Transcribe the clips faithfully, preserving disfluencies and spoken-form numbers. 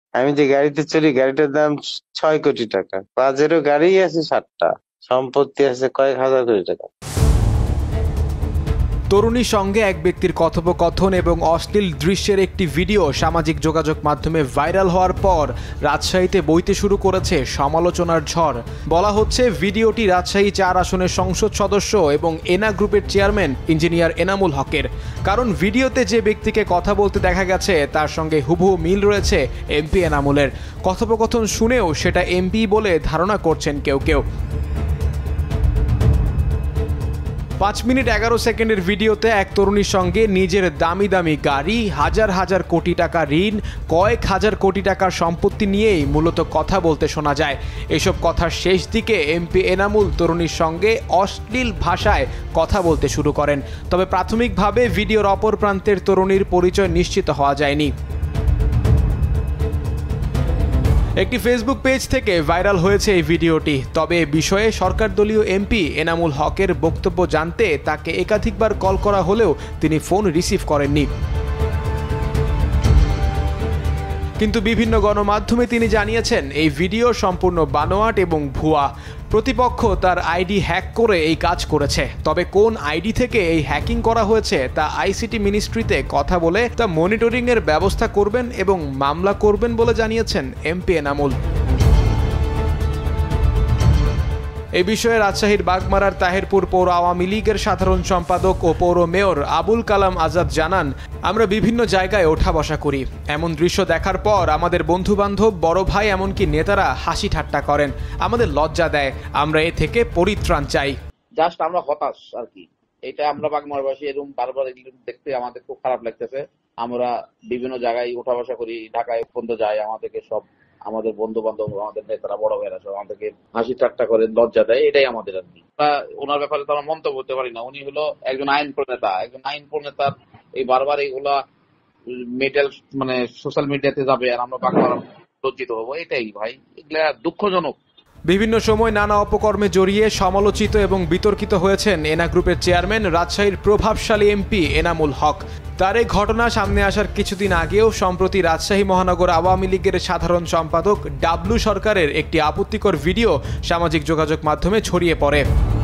আমি যে গাড়িতে চড়ি গাড়িটার দাম ছয় কোটি টাকা। পাজেরো গাড়ি আছে সাতটা, সম্পত্তি আছে কয়েক হাজার কোটি টাকা। তরুণীর সঙ্গে এক ব্যক্তির কথোপকথন এবং অশ্লীল দৃশ্যের একটি ভিডিও সামাজিক যোগাযোগ মাধ্যমে ভাইরাল হওয়ার পর রাজশাহীতে বইতে শুরু করেছে সমালোচনার ঝড়। বলা হচ্ছে ভিডিওটি রাজশাহী চার আসনের সংসদ সদস্য এবং এনা গ্রুপের চেয়ারম্যান ইঞ্জিনিয়ার এনামুল হকের। কারণ ভিডিওতে যে ব্যক্তিকে কথা বলতে দেখা গেছে তার সঙ্গে হুবহু মিল রয়েছে এমপি এনামুলের। কথোপকথন শুনেও সেটা এমপি বলে ধারণা করছেন কেউ কেউ। পাঁচ মিনিট এগারো সেকেন্ডের ভিডিওতে এক তরুণীর সঙ্গে নিজের দামি দামি গাড়ি, হাজার হাজার কোটি টাকা ঋণ, কয়েক হাজার কোটি টাকার সম্পত্তি নিয়েই মূলত কথা বলতে শোনা যায়। এসব কথার শেষ দিকে এমপি এনামুল তরুণীর সঙ্গে অশ্লীল ভাষায় কথা বলতে শুরু করেন। তবে প্রাথমিকভাবে ভিডিওর অপর প্রান্তের তরুণীর পরিচয় নিশ্চিত হওয়া যায়নি। একটি ফেসবুক পেজ থেকে ভাইরাল হয়েছে এই ভিডিওটি। তবে এ বিষয়ে সরকার দলীয় এমপি এনামুল হকের বক্তব্য জানতে তাকে একাধিকবার কল করা হলেও তিনি ফোন রিসিভ করেননি। কিন্তু বিভিন্ন গণমাধ্যমে তিনি জানিয়েছেন এই ভিডিও সম্পূর্ণ বানোয়াট এবং ভুয়া। প্রতিপক্ষ তার আইডি হ্যাক করে এই কাজ করেছে। তবে কোন আইডি থেকে এই হ্যাকিং করা হয়েছে তা আইসিটি মিনিস্ট্রিতে কথা বলে তা মনিটরিংয়ের ব্যবস্থা করবেন এবং মামলা করবেন বলে জানিয়েছেন এমপি এনামুল। এই বিষয়ে রাজশাহীর বাগমারার তাহেরপুর পৌর আওয়ামী লীগের সাধারণ সম্পাদক ও পৌর মেয়র আবুল কালাম আজাদ জানান, আমরা বিভিন্ন জায়গায় ওঠা বসা করি। এমন দৃশ্য দেখার পর আমাদের বন্ধু বান্ধব, বড় ভাই এমনকি নেতারা হাসি ঠাট্টা করেন, আমাদের লজ্জা দেয়। আমরা এ থেকে পরিত্রাণ চাই। জাস্ট আমরা হতাশ আর কি। এটা আমরা বাগমারবাসী এরকম বারবার এগুলো দেখতে আমাদের খুব খারাপ লাগতেছে। আমরা বিভিন্ন জায়গায় ওঠা বসা করি, ঢাকায় পর্যন্ত যাই, আমাদেরকে সব আমাদের বন্ধু বান্ধব, আমাদের নেতারা, বড় ভাইরা সব আমাদেরকে হাসি ঠাট্টা করে, লজ্জা দেয়। এটাই আমাদের আর কি। ওনার ব্যাপারে তো আমরা মন্তব্য করতে পারি না। উনি হলো একজন আইন প্রণেতা, একজন আইন প্রণেতার এই বারবার এইগুলা মেটেল মানে সোশ্যাল মিডিয়াতে যাবে আর আমরা বাংলা লজ্জিত হবো, এটাই ভাই, এগুলা দুঃখজনক। বিভিন্ন সময় নানা অপকর্মে জড়িয়ে সমালোচিত এবং বিতর্কিত হয়েছেন এনা গ্রুপের চেয়ারম্যান রাজশাহীর প্রভাবশালী এমপি এনামুল হক। তার এই ঘটনা সামনে আসার কিছুদিন আগেও সম্প্রতি রাজশাহী মহানগর আওয়ামী লীগের সাধারণ সম্পাদক ডাবলু সরকারের একটি আপত্তিকর ভিডিও সামাজিক যোগাযোগ মাধ্যমে ছড়িয়ে পড়ে।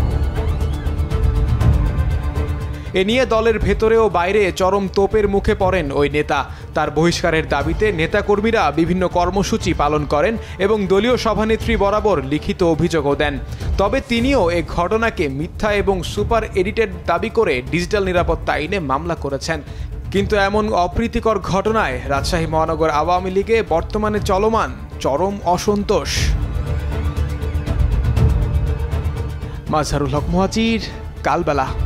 এ নিয়ে দলের ভেতরে ও বাইরে চরম তোপের মুখে পড়েন ওই নেতা। তার বহিষ্কারের দাবিতে নেতাকর্মীরা বিভিন্ন কর্মসূচি পালন করেন এবং দলীয় সভানেত্রী বরাবর লিখিত অভিযোগও দেন। তবে তিনিও এ ঘটনাকে মিথ্যা এবং সুপার এডিটেড দাবি করে ডিজিটাল নিরাপত্তা আইনে মামলা করেছেন। কিন্তু এমন অপ্রীতিকর ঘটনায় রাজশাহী মহানগর আওয়ামী লীগে বর্তমানে চলমান চরম অসন্তোষ। মাজহারুল হক মুহাজির, কালবেলা।